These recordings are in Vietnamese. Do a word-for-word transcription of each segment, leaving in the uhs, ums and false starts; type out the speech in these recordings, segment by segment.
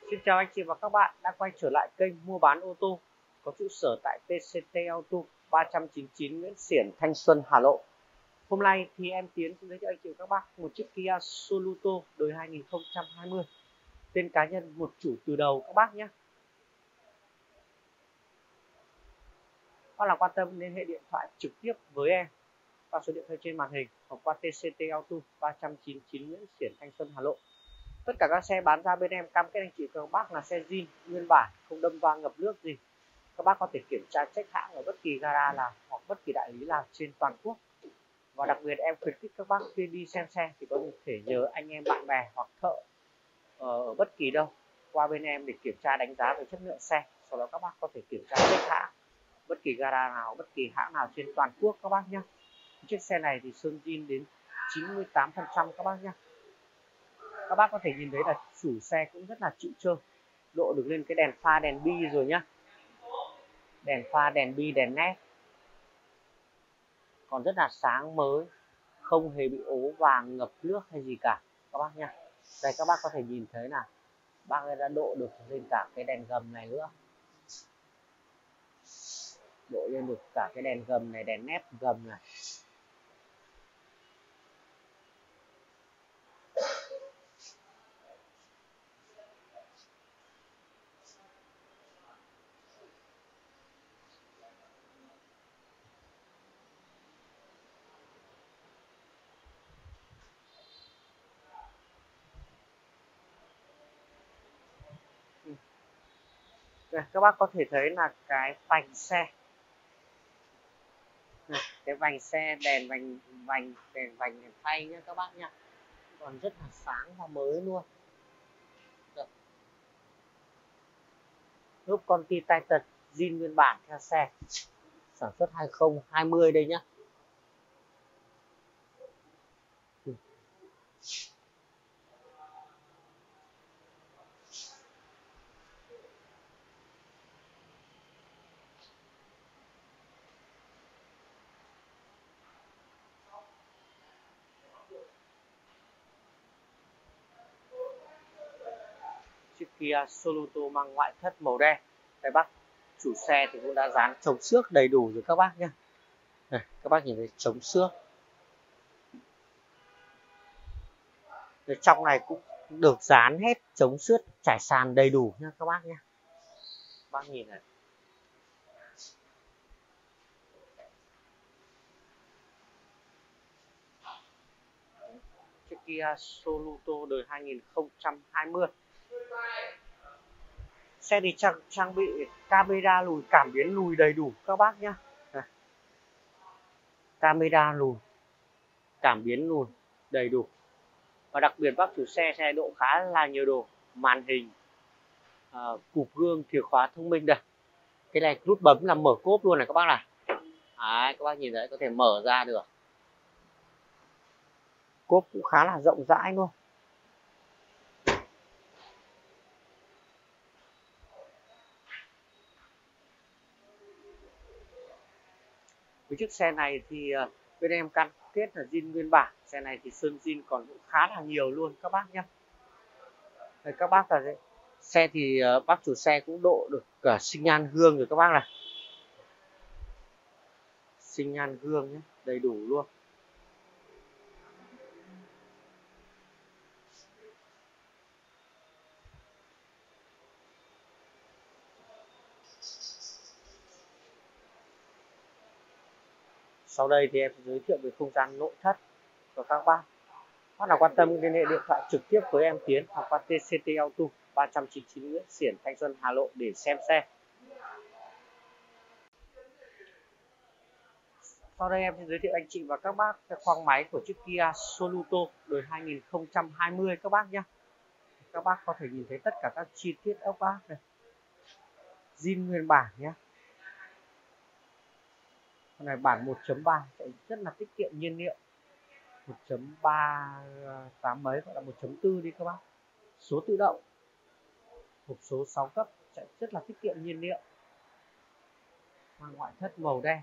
Xin chào anh chị và các bạn đã quay trở lại kênh mua bán ô tô có trụ sở tại tê xê tê Auto ba trăm chín mươi chín Nguyễn Xiển, Thanh Xuân, Hà Nội. Hôm nay thì em Tiến xin giới thiệu anh chị và các bác một chiếc Kia Sorento đời hai nghìn không trăm hai mươi. Tên cá nhân một chủ từ đầu các bác nhé. Các là quan tâm liên hệ điện thoại trực tiếp với em qua số điện thoại trên màn hình hoặc qua tê xê tê Auto ba trăm chín mươi chín Nguyễn Xiển, Thanh Xuân, Hà Nội. Tất cả các xe bán ra bên em cam kết anh chị và các bác là xe zin nguyên bản, không đâm va ngập nước gì. Các bác có thể kiểm tra check hãng ở bất kỳ gara nào hoặc bất kỳ đại lý nào trên toàn quốc. Và đặc biệt em khuyến khích các bác khi đi xem xe thì có thể nhờ anh em bạn bè hoặc thợ ở bất kỳ đâu qua bên em để kiểm tra đánh giá về chất lượng xe. Sau đó các bác có thể kiểm tra check hãng bất kỳ gara nào, bất kỳ hãng nào trên toàn quốc các bác nhé. Chiếc xe này thì sơn zin đến chín mươi tám phần trăm các bác nhé. Các bác có thể nhìn thấy là chủ xe cũng rất là chịu chơi, độ được lên cái đèn pha đèn bi rồi nhá, đèn pha đèn bi đèn nét còn rất là sáng mới, không hề bị ố vàng ngập nước hay gì cả các bác nhá. Đây các bác có thể nhìn thấy là bác ấy đã độ được lên cả cái đèn gầm này nữa, độ lên được cả cái đèn gầm này, đèn nét gầm này. Đây, các bác có thể thấy là cái vành xe này, cái vành xe, đèn vành vành đèn vành đèn phay nhá các bác nhá, còn rất là sáng và mới luôn. Lốp Conti Titan zin nguyên bản theo xe, sản xuất hai không hai không đây nhá. Chiếc Kia Sorento mang ngoại thất màu đen. Đây bác, chủ xe thì cũng đã dán chống xước đầy đủ rồi các bác nhé. Này, các bác nhìn thấy chống xước. Đây, trong này cũng được dán hết chống xước trải sàn đầy đủ nha các bác nhé. Bác nhìn này. Chiếc Kia Sorento đời hai nghìn không trăm hai mươi. Xe thì trang, trang bị camera lùi, cảm biến lùi đầy đủ các bác nhé. Camera lùi, cảm biến lùi đầy đủ. Và đặc biệt bác chủ xe xe độ khá là nhiều đồ, màn hình, à, cụp gương, chìa khóa thông minh đây. Cái này nút bấm là mở cốp luôn này các bác này. Đấy, các bác nhìn thấy có thể mở ra được. Cốp cũng khá là rộng rãi luôn. Với chiếc xe này thì bên em cam kết là zin nguyên bản. Xe này thì sơn zin còn cũng khá là nhiều luôn các bác nhé. Đây, các bác là xe thì bác chủ xe cũng độ được cả xi nhan gương rồi các bác này. Xi nhan gương nhé, đầy đủ luôn. Sau đây thì em giới thiệu về không gian nội thất của các bác. Bác nào quan tâm liên hệ điện thoại trực tiếp với em Tiến hoặc qua tê xê tê Auto ba trăm chín mươi chín Nguyễn Xiển, Thanh Xuân, Hà Nội để xem xe. Sau đây em sẽ giới thiệu anh chị và các bác cái khoang máy của chiếc Kia Sorento đời hai nghìn không trăm hai mươi các bác nhé. Các bác có thể nhìn thấy tất cả các chi tiết ốc ác này, zin nguyên bản nhé. Con này bản một chấm ba sẽ rất là tiết kiệm nhiên liệu, một chấm ba tám mấy gọi là một chấm bốn đi các bác. Số tự động, hộp số sáu cấp, sẽ rất là tiết kiệm nhiên liệu. Mang ngoại thất màu đen.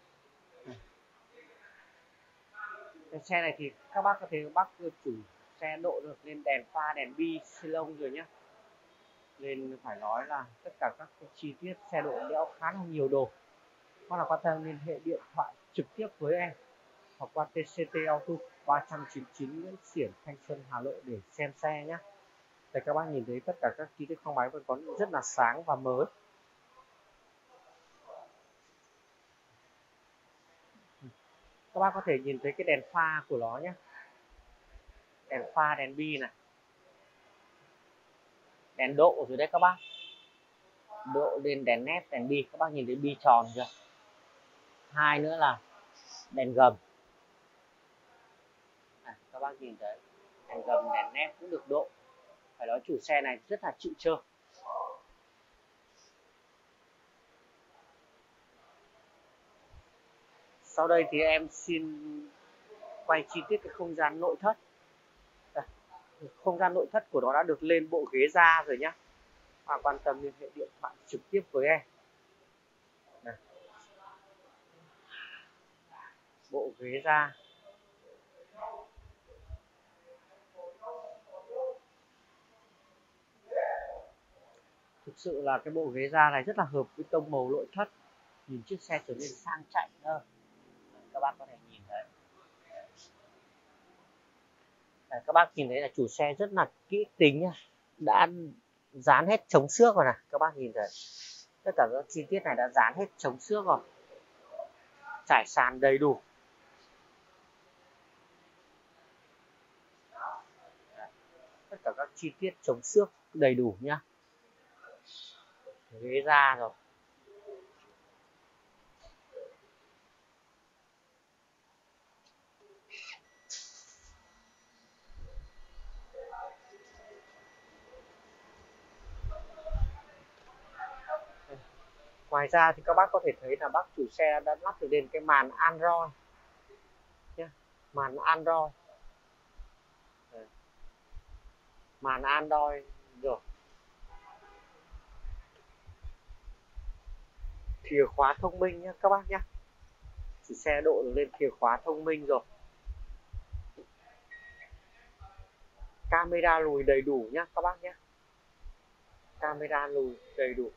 Cái xe này thì các bác có thể bác chủ xe độ được lên đèn pha đèn bi xi lông rồi nhé. nên phải nói là tất cả các cái chi tiết xe độ đẽo khá là nhiều đồ. Hoặc là quan tâm liên hệ điện thoại trực tiếp với em hoặc qua tê xê tê Auto ba trăm chín mươi chín Nguyễn Xiển, Thanh Xuân, Hà Nội để xem xe nhé. Đây các bác nhìn thấy tất cả các chi tiết khoang máy vẫn còn rất là sáng và mới. Các bác có thể nhìn thấy cái đèn pha của nó nhé. Đèn pha, đèn bi này, đèn độ rồi đấy các bác. Độ lên đèn nét, đèn bi, các bác nhìn thấy bi tròn chưa? Hai nữa là đèn gầm. À, các bác nhìn thấy đèn gầm, đèn nét cũng được độ. Phải nói chủ xe này rất là chịu chơi. Sau đây thì em xin quay chi tiết cái không gian nội thất. Đây, không gian nội thất của nó đã được lên bộ ghế da rồi nhá. Và quan tâm liên hệ điện thoại trực tiếp với em. Đây. Bộ ghế da. Thực sự là cái bộ ghế da này rất là hợp với tông màu nội thất. Nhìn chiếc xe trở nên sang chảnh hơn. Các bác có thể nhìn thấy. Đây, các bác nhìn thấy là chủ xe rất là kỹ tính nha. Đã dán hết chống xước rồi này. Các bác nhìn thấy. Tất cả các chi tiết này đã dán hết chống xước rồi. Trải sàn đầy đủ. Tất cả các chi tiết chống xước đầy đủ nhá. Ghế da rồi. Ngoài ra thì các bác có thể thấy là bác chủ xe đã lắp được lên cái màn Android nhé. Màn Android. Đấy. Màn Android rồi. Chìa khóa thông minh nhé các bác nhé. Chủ xe độ được lên chìa khóa thông minh rồi. Camera lùi đầy đủ nhé các bác nhé. Camera lùi đầy đủ.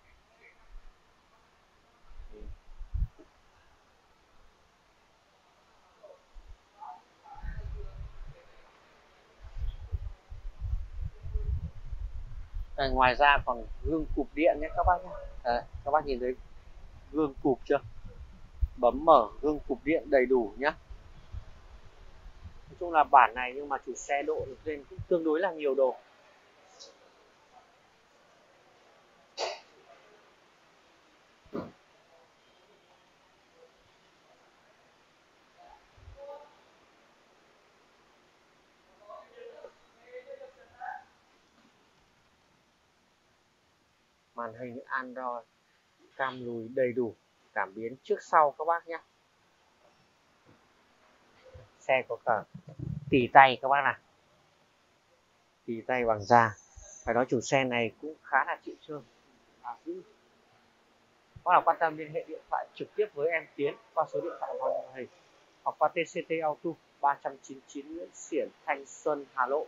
À, ngoài ra còn gương cụp điện nhé các bác nhé. Đấy, các bác nhìn thấy gương cụp chưa? Bấm mở gương cụp điện đầy đủ nhé. Nói chung là bản này nhưng mà chủ xe độ được lên cũng tương đối là nhiều đồ. Màn hình Android, cam lùi đầy đủ, cảm biến trước sau các bác nhé. Xe có cả tì tay các bác này. Tì tay bằng da. Phải nói chủ xe này cũng khá là chịu chơi. À, hoặc là quan tâm liên hệ điện thoại trực tiếp với em Tiến qua số điện thoại vào màn hình hoặc qua tê xê tê Auto ba trăm chín mươi chín Nguyễn Xiển, Thanh Xuân, Hà Nội.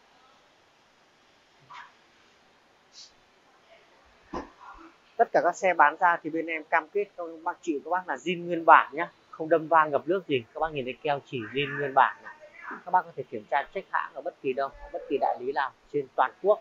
Tất cả các xe bán ra thì bên em cam kết các bác chị các bác là zin nguyên bản nhé, không đâm va ngập nước gì. Các bác nhìn thấy keo chỉ zin nguyên bản này. Các bác có thể kiểm tra check hãng ở bất kỳ đâu, bất kỳ đại lý nào trên toàn quốc.